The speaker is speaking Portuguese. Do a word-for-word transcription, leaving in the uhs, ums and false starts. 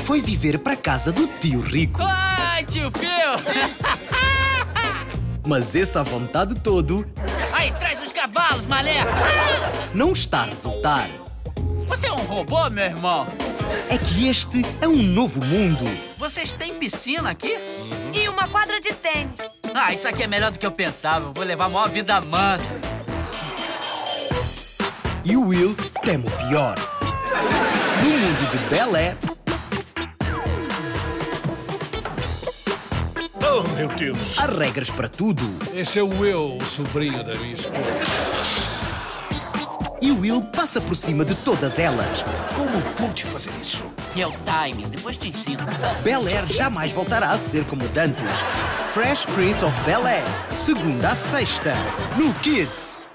foi viver para casa do tio rico. Ai, tio Phil! Mas esse à vontade todo Aí, traz os cavalos, mané! não está a resultar. Você é um robô, meu irmão? É que este é um novo mundo. Vocês têm piscina aqui? E uma quadra de tênis. Ah, isso aqui é melhor do que eu pensava. Eu vou levar a maior vida mansa. E o Will teme o pior. No mundo de Bel Air, Oh, meu Deus! há regras para tudo. Esse é o Will, o sobrinho da minha esposa. E o Will passa por cima de todas elas. Como pude fazer isso? É o timing, depois te ensino. Bel Air jamais voltará a ser como dantes. Fresh Prince of Bel Air, segunda a sexta, no Kids.